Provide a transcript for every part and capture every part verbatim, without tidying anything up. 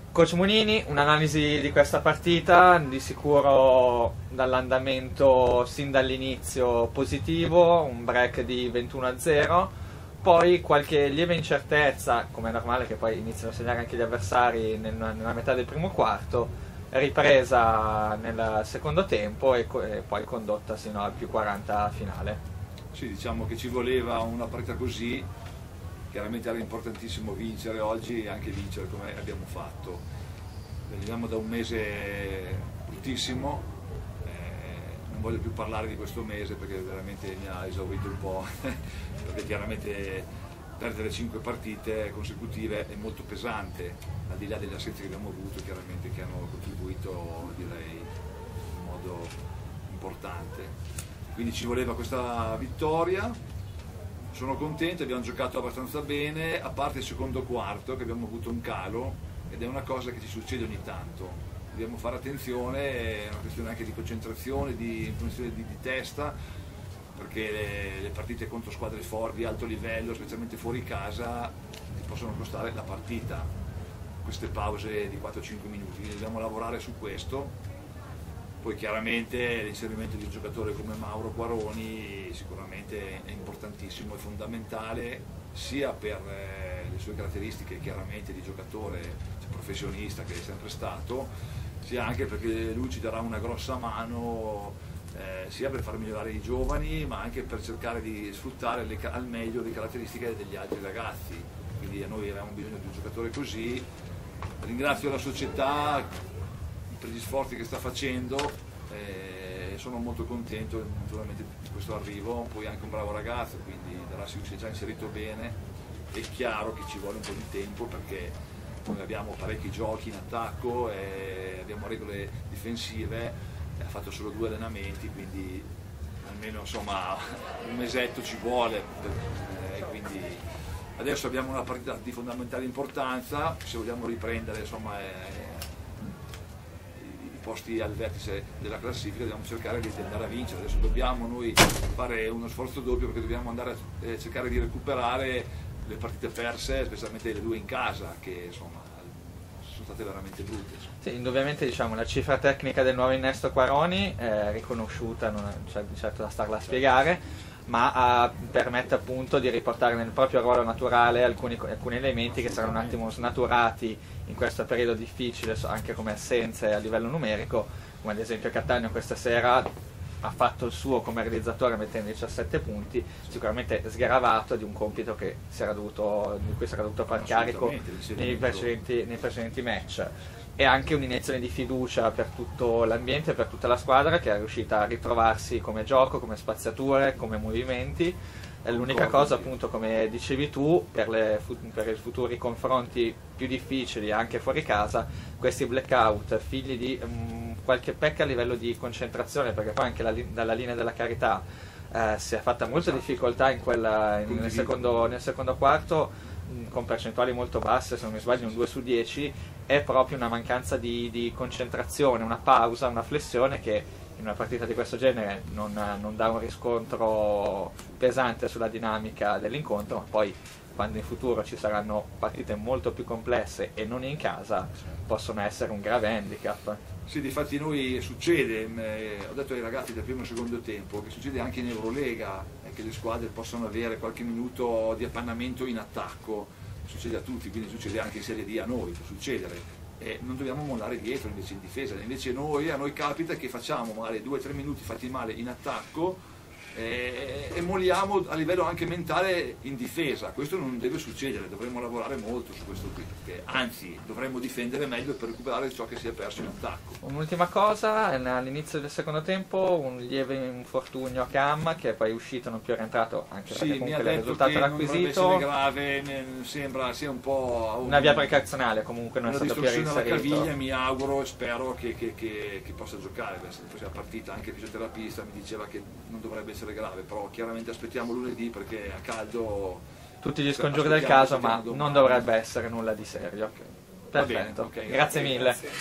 Coach Munini, un'analisi di questa partita, di sicuro dall'andamento sin dall'inizio positivo, un break di ventuno a zero, poi qualche lieve incertezza, come è normale che poi iniziano a segnare anche gli avversari nel, nella metà del primo quarto, ripresa nel secondo tempo e, e poi condotta sino al più quaranta finale. Sì, diciamo che ci voleva una partita così. Chiaramente era importantissimo vincere oggi e anche vincere come abbiamo fatto. Veniamo da un mese bruttissimo, eh, non voglio più parlare di questo mese perché veramente mi ha esaurito un po', perché chiaramente perdere cinque partite consecutive è molto pesante, al di là delle assenze che abbiamo avuto, chiaramente che hanno contribuito, direi, in modo importante. Quindi ci voleva questa vittoria. Sono contento, abbiamo giocato abbastanza bene, a parte il secondo quarto che abbiamo avuto un calo ed è una cosa che ci succede ogni tanto. Dobbiamo fare attenzione, è una questione anche di concentrazione, di, di, di testa, perché le, le partite contro squadre forti, di alto livello, specialmente fuori casa, ti possono costare la partita. Queste pause di quattro cinque minuti, dobbiamo lavorare su questo. Poi chiaramente l'inserimento di un giocatore come Mauro Quaroni sicuramente è importantissimo, è fondamentale sia per le sue caratteristiche chiaramente di giocatore professionista che è sempre stato, sia anche perché lui ci darà una grossa mano eh, sia per far migliorare i giovani ma anche per cercare di sfruttare le, al meglio le caratteristiche degli altri ragazzi. Quindi noi avevamo bisogno di un giocatore così. Ringrazio la società per gli sforzi che sta facendo e eh, sono molto contento naturalmente di questo arrivo, poi anche un bravo ragazzo, quindi Darassi si è già inserito bene. È chiaro che ci vuole un po' di tempo perché noi abbiamo parecchi giochi in attacco e abbiamo regole difensive, ha fatto solo due allenamenti, quindi almeno insomma un mesetto ci vuole, eh, quindi adesso abbiamo una partita di fondamentale importanza, se vogliamo riprendere insomma eh, posti al vertice della classifica dobbiamo cercare di andare a vincere. Adesso dobbiamo noi fare uno sforzo doppio perché dobbiamo andare a eh, cercare di recuperare le partite perse, specialmente le due in casa che insomma sono state veramente brutte. Sì, indubbiamente diciamo la cifra tecnica del nuovo innesto Quaroni è riconosciuta, non è cioè, certo da starla a spiegare, ma uh, permette appunto di riportare nel proprio ruolo naturale alcuni, alcuni elementi che saranno un attimo snaturati in questo periodo difficile anche come assenze a livello numerico, come ad esempio Cattaneo questa sera ha fatto il suo come realizzatore mettendo diciassette punti, sicuramente sgravato di un compito che si era dovuto, di cui si era dovuto far carico nei precedenti, nei precedenti match. E anche un'iniezione di fiducia per tutto l'ambiente, per tutta la squadra che è riuscita a ritrovarsi come gioco, come spaziature, come movimenti. L'unica cosa appunto come dicevi tu per, le, per i futuri confronti più difficili anche fuori casa, questi blackout figli di um, qualche pecca a livello di concentrazione, perché poi anche la, dalla linea della Carità eh, si è fatta molta difficoltà in quella, in, nel, secondo, nel secondo quarto mh, con percentuali molto basse, se non mi sbaglio un due su dieci, è proprio una mancanza di, di concentrazione, una pausa, una flessione che in una partita di questo genere non, non dà un riscontro pesante sulla dinamica dell'incontro, ma poi quando in futuro ci saranno partite molto più complesse e non in casa possono essere un grave handicap. Sì, difatti noi succede, eh, ho detto ai ragazzi del primo e secondo tempo, che succede anche in Eurolega, eh, che le squadre possono avere qualche minuto di appannamento in attacco, succede a tutti, quindi succede anche in Serie D a noi, può succedere. E non dobbiamo mollare dietro invece in difesa, invece noi, a noi capita che facciamo magari due o tre minuti fatti male in attacco e, e molliamo a livello anche mentale in difesa. Questo non deve succedere, dovremmo lavorare molto su questo qui, perché anzi dovremmo difendere meglio per recuperare ciò che si è perso in attacco. Un'ultima cosa, all'inizio del secondo tempo un lieve infortunio a Cam che poi è uscito, non più è rientrato, anche sì, perché comunque il risultato era acquisito. Non grave, sembra sia un po' un, una via precazionale, comunque non è stato più reinserito. Una distorsione alla caviglia, mi auguro e spero che, che, che, che possa giocare. Poi la partita, anche il fisioterapista mi diceva che non dovrebbe essere grave, però chiaramente aspettiamo lunedì perché a caldo tutti gli scongiuri del caso, ma non dovrebbe essere nulla di serio. Okay. Perfetto, bene, okay, grazie, grazie mille. Grazie.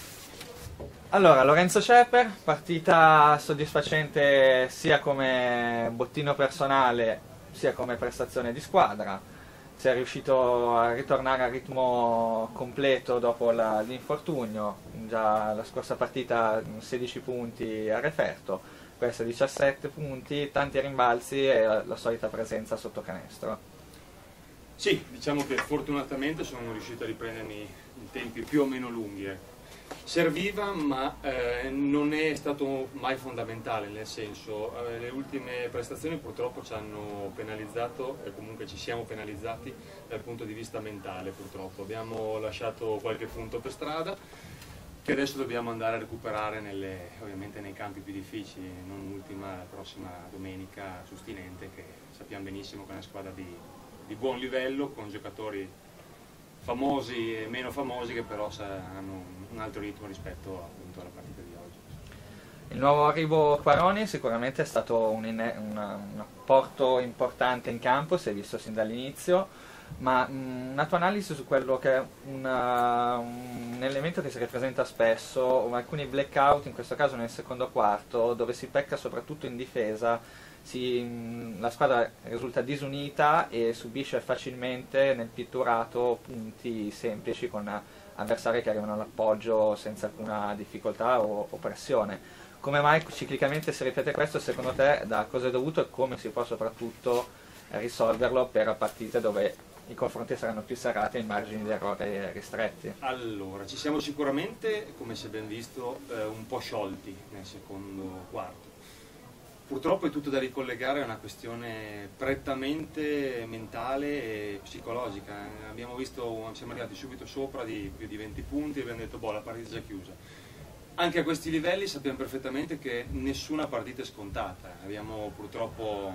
Allora, Lorenzo Ceper, partita soddisfacente sia come bottino personale sia come prestazione di squadra. sei riuscito a ritornare al ritmo completo dopo la- l'infortunio, già la scorsa partita sedici punti a referto, questa diciassette punti, tanti rimbalzi e la, la solita presenza sotto canestro. Sì, diciamo che fortunatamente sono riuscito a riprendermi in tempi più o meno lunghi. ecco. Serviva, ma eh, non è stato mai fondamentale, nel senso, eh, le ultime prestazioni purtroppo ci hanno penalizzato e comunque ci siamo penalizzati dal punto di vista mentale, purtroppo. Abbiamo lasciato qualche punto per strada che adesso dobbiamo andare a recuperare nelle, ovviamente nei campi più difficili, non ultima la prossima domenica su Stinente, che sappiamo benissimo che è una squadra di, di buon livello, con giocatori famosi e meno famosi che però hanno un altro ritmo rispetto appunto alla partita di oggi. Il nuovo arrivo Quaroni sicuramente è stato un, inne- una- un apporto importante in campo, si è visto sin dall'inizio, ma mh, una tua analisi su quello che è una- un elemento che si ripresenta spesso, alcuni blackout, in questo caso nel secondo quarto, dove si pecca soprattutto in difesa, si- mh, la squadra risulta disunita e subisce facilmente nel pitturato punti semplici con avversari che arrivano all'appoggio senza alcuna difficoltà o, o pressione. Come mai ciclicamente si ripete questo? Secondo te da cosa è dovuto e come si può soprattutto risolverlo per partite dove i confronti saranno più serrati e i margini di errore ristretti? Allora, ci siamo sicuramente, come si è ben visto, eh, un po' sciolti nel secondo quarto. Purtroppo è tutto da ricollegare a una questione prettamente mentale e psicologica. Abbiamo visto, siamo arrivati subito sopra di più di venti punti e abbiamo detto boh, la partita è già chiusa. Anche a questi livelli sappiamo perfettamente che nessuna partita è scontata. Abbiamo purtroppo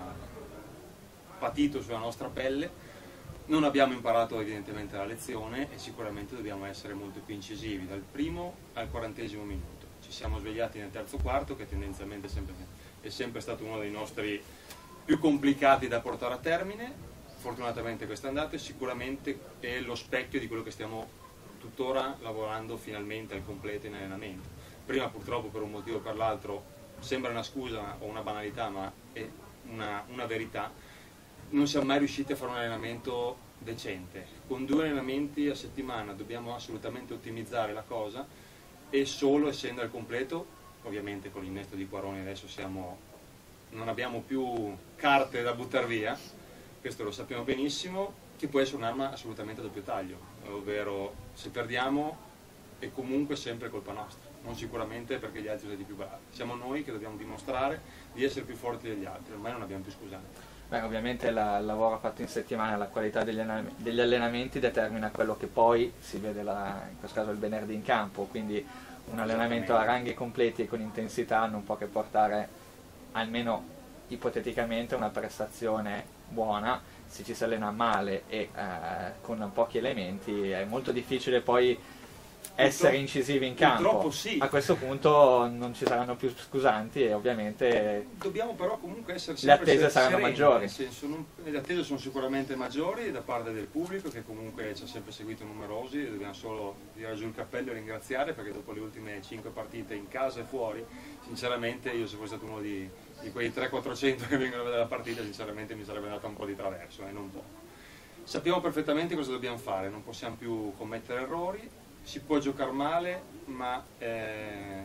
patito sulla nostra pelle, non abbiamo imparato evidentemente la lezione e sicuramente dobbiamo essere molto più incisivi dal primo al quarantesimo minuto. Ci siamo svegliati nel terzo quarto, che tendenzialmente è sempre, è sempre stato uno dei nostri più complicati da portare a termine. Fortunatamente questo è andato e sicuramente è lo specchio di quello che stiamo tuttora lavorando finalmente al completo in allenamento. Prima purtroppo per un motivo o per l'altro sembra una scusa o una banalità, ma è una, una verità. Non siamo mai riusciti a fare un allenamento decente. Con due allenamenti a settimana dobbiamo assolutamente ottimizzare la cosa e solo essendo al completo, ovviamente con l'innesto di Quaroni adesso siamo, non abbiamo più carte da buttare via, questo lo sappiamo benissimo, che può essere un'arma assolutamente a doppio taglio, ovvero se perdiamo è comunque sempre colpa nostra, non sicuramente perché gli altri sono stati più bravi, siamo noi che dobbiamo dimostrare di essere più forti degli altri, ormai non abbiamo più scusanti. Beh, ovviamente la- il lavoro fatto in settimana, la qualità degli, allenam- degli allenamenti determina quello che poi si vede la- in questo caso il venerdì in campo, quindi un allenamento a ranghi completi e con intensità non può che portare almeno ipoteticamente una prestazione buona. Se ci si allena male e eh, con pochi elementi è molto difficile poi essere incisivi in campo. Purtroppo sì. A questo punto non ci saranno più scusanti e ovviamente Dobbiamo però comunque essere le sempre attese ser- saranno sereni, maggiori. nel senso, non- le attese sono sicuramente maggiori da parte del pubblico che comunque ci ha sempre seguito numerosi e dobbiamo solo tirare giù il cappello e ringraziare perché dopo le ultime cinque partite in casa e fuori, sinceramente io se fossi stato uno di, di quei trecento quattrocento che vengono a vedere la partita sinceramente mi sarebbe andata un po' di traverso e eh, non poco. Sappiamo perfettamente cosa dobbiamo fare, non possiamo più commettere errori, si può giocare male, ma eh,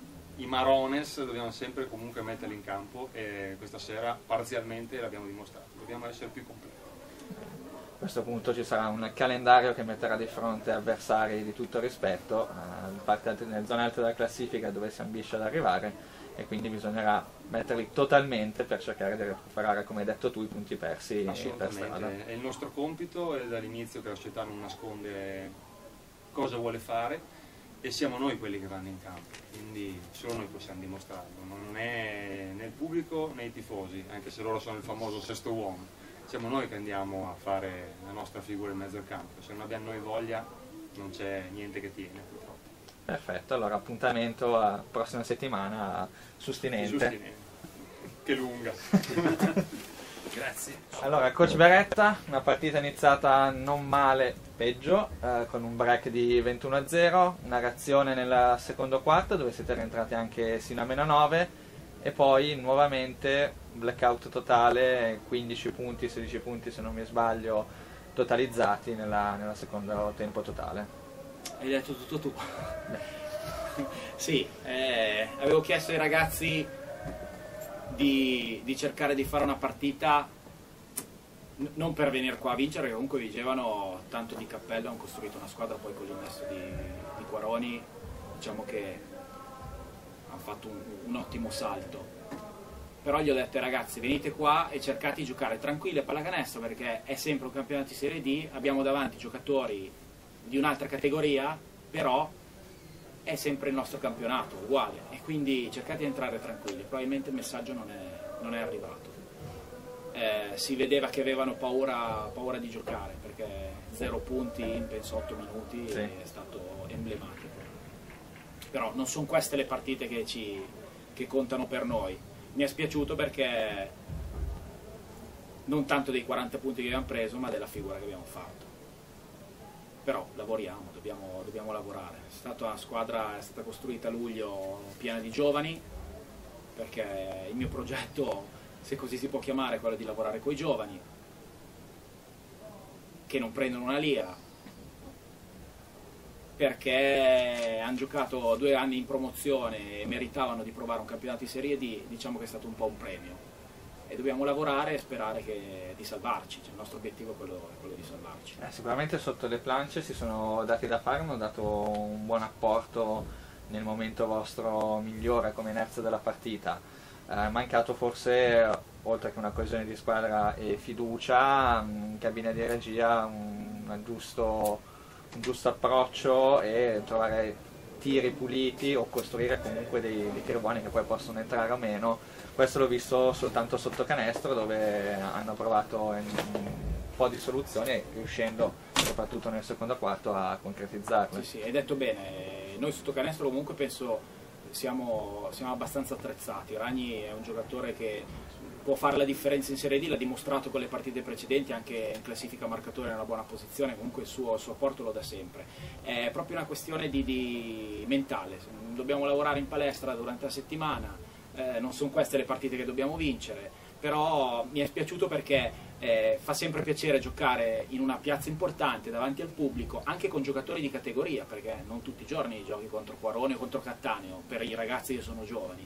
i Marones dobbiamo sempre comunque metterli in campo e questa sera parzialmente l'abbiamo dimostrato, dobbiamo essere più completi. A questo punto ci sarà un calendario che metterà di fronte avversari di tutto rispetto, eh, parte nelle zone alte della classifica dove si ambisce ad arrivare e quindi bisognerà metterli totalmente per cercare di recuperare, come hai detto tu, i punti persi per strada. Assolutamente, è il nostro compito e dall'inizio che la società non nasconde cosa vuole fare e siamo noi quelli che vanno in campo, quindi solo noi possiamo dimostrarlo, non è né il pubblico né i tifosi, anche se loro sono il famoso sesto uomo, siamo noi che andiamo a fare la nostra figura in mezzo al campo, se non abbiamo noi voglia non c'è niente che tiene purtroppo. Perfetto, allora appuntamento a prossima settimana su Stinente. Sustinente. Che lunga. Grazie. Allora, coach Beretta, una partita iniziata non male, peggio, eh, con un break di ventuno a zero, una reazione nel secondo quarto dove siete rientrati anche sino a meno nove e poi nuovamente blackout totale, quindici punti, sedici punti se non mi sbaglio totalizzati nella, nella secondo tempo totale. Hai detto tutto tu. Sì, eh, avevo chiesto ai ragazzi di, di cercare di fare una partita n- non per venire qua a vincere, perché comunque vincevano tanto di cappello, hanno costruito una squadra poi con l'innesto di, di Quaroni, diciamo che hanno fatto un, un ottimo salto. Però gli ho detto ai ragazzi, venite qua e cercate di giocare tranquilli a pallacanestro, perché è sempre un campionato di Serie D, abbiamo davanti giocatori di un'altra categoria, però è sempre il nostro campionato, uguale, e quindi cercate di entrare tranquilli. Probabilmente il messaggio non è, non è arrivato. Eh, si vedeva che avevano paura, paura di giocare, perché zero punti in penso otto minuti sì. È stato emblematico. Però non sono queste le partite che, ci, che contano per noi. Mi è spiaciuto perché non tanto dei quaranta punti che abbiamo preso, ma della figura che abbiamo fatto. Però lavoriamo, dobbiamo, dobbiamo lavorare. È stata una squadra, è stata costruita a luglio piena di giovani, perché il mio progetto, se così si può chiamare, è quello di lavorare con i giovani, che non prendono una lira, perché hanno giocato due anni in promozione e meritavano di provare un campionato di Serie D. Diciamo che è stato un po' un premio. E dobbiamo lavorare e sperare che, di salvarci, cioè, il nostro obiettivo è quello, è quello di salvarci. Eh, sicuramente sotto le planche si sono dati da fare, hanno dato un buon apporto nel momento vostro migliore come inerzia della partita. È mancato forse, oltre che una coesione di squadra e fiducia, in cabina di regia un, un, giusto, un giusto approccio e trovare tiri puliti o costruire comunque dei, dei tiri buoni che poi possono entrare o meno. Questo l'ho visto soltanto sotto canestro, dove hanno provato un po' di soluzioni, riuscendo soprattutto nel secondo quarto a concretizzarle. Sì, sì, hai detto bene. Noi sotto canestro comunque penso siamo, siamo abbastanza attrezzati. Ragni è un giocatore che può fare la differenza in Serie D, l'ha dimostrato con le partite precedenti, anche in classifica marcatore nella buona posizione, comunque il suo, il suo apporto lo dà sempre. È proprio una questione di, di mentale, dobbiamo lavorare in palestra durante la settimana. Eh, non sono queste le partite che dobbiamo vincere, però mi è spiaciuto perché eh, fa sempre piacere giocare in una piazza importante davanti al pubblico, anche con giocatori di categoria, perché non tutti i giorni giochi contro Quarone o contro Cattaneo per i ragazzi che sono giovani,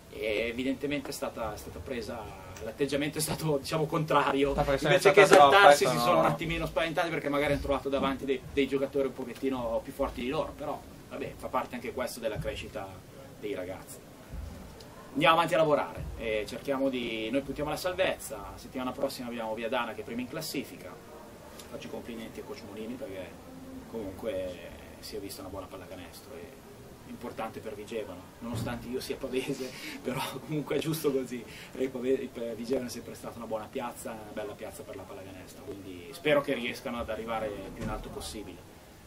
e evidentemente è stata, è stata presa, l'atteggiamento è stato, diciamo, contrario. Invece che esaltarsi si sono un attimino spaventati perché magari hanno trovato davanti dei, dei giocatori un pochettino più forti di loro, però vabbè, fa parte anche questo della crescita dei ragazzi. Andiamo avanti a lavorare e cerchiamo di... Noi puntiamo alla salvezza. La settimana prossima abbiamo Viadana che è prima in classifica. Faccio i complimenti a Coach Molini perché comunque si è vista una buona pallacanestro e importante per Vigevano, nonostante io sia pavese, però comunque è giusto così. Per Vigevano è sempre stata una buona piazza, una bella piazza per la pallacanestro, quindi spero che riescano ad arrivare il più in alto possibile.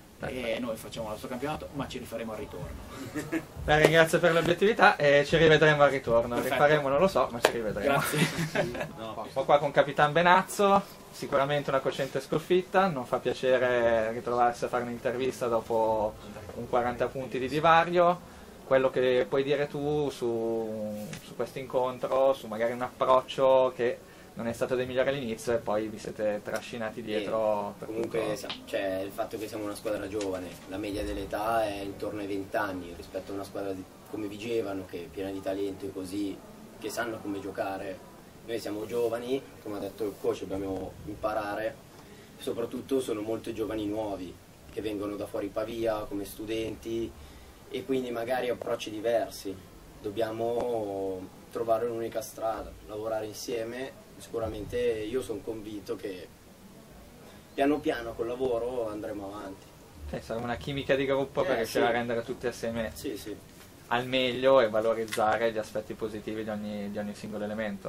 E noi facciamo il nostro campionato, ma ci rifaremo al ritorno. La ringrazio per l'obiettività e ci rivedremo al ritorno. Perfetto. Rifaremo non lo so, ma ci rivedremo. Grazie. No. Sono qua con Capitan Benazzo, sicuramente una cocente sconfitta, non fa piacere ritrovarsi a fare un'intervista dopo un quaranta punti di divario. Quello che puoi dire tu su, su questo incontro, su magari un approccio che non è stato dei migliori all'inizio e poi vi siete trascinati dietro. Per comunque c'è il fatto che siamo una squadra giovane, la media dell'età è intorno ai venti anni rispetto a una squadra di, come Vigevano, che è piena di talento e così, che sanno come giocare. Noi siamo giovani, come ha detto il coach, dobbiamo imparare, soprattutto sono molto giovani nuovi che vengono da fuori Pavia come studenti e quindi magari approcci diversi. Dobbiamo trovare un'unica strada, lavorare insieme. Sicuramente io sono convinto che piano piano col lavoro andremo avanti. Eh, sarà una chimica di gruppo eh, per riuscire sì. a rendere tutti assieme sì, sì. al meglio e valorizzare gli aspetti positivi di ogni, di ogni singolo elemento.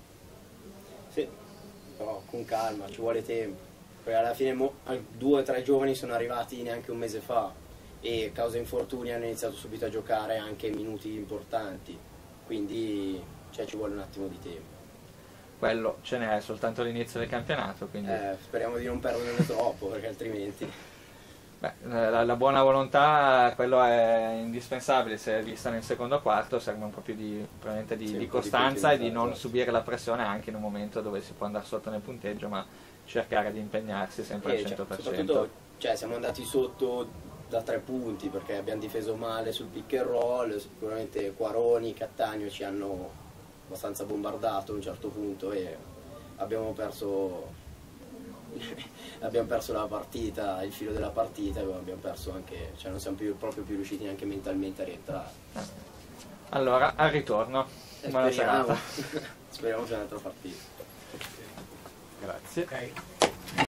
Sì, però con calma, ci vuole tempo. Poi alla fine mo, due o tre giovani sono arrivati neanche un mese fa e a causa infortuni hanno iniziato subito a giocare anche minuti importanti, quindi cioè, ci vuole un attimo di tempo. Quello ce n'è soltanto all'inizio del campionato, quindi eh, speriamo di non perderne troppo perché altrimenti beh, la, la buona volontà, quello è indispensabile. Se è vista nel secondo quarto serve un po' più di, probabilmente di, sì, di costanza costanza e di non esatto. subire la pressione anche in un momento dove si può andare sotto nel punteggio, ma cercare di impegnarsi sempre al E, cento cioè, per cento. soprattutto cioè, siamo andati sotto da tre punti perché abbiamo difeso male sul pick and roll, sicuramente Quaroni, Cattaneo ci hanno abbastanza bombardato a un certo punto e abbiamo perso abbiamo perso la partita, il filo della partita, e abbiamo perso anche, cioè non siamo più, proprio più riusciti neanche mentalmente a rientrare. Allora, al ritorno. Eh, Buona speriamo, serata. speriamo sia un'altra partita. Grazie. Ok.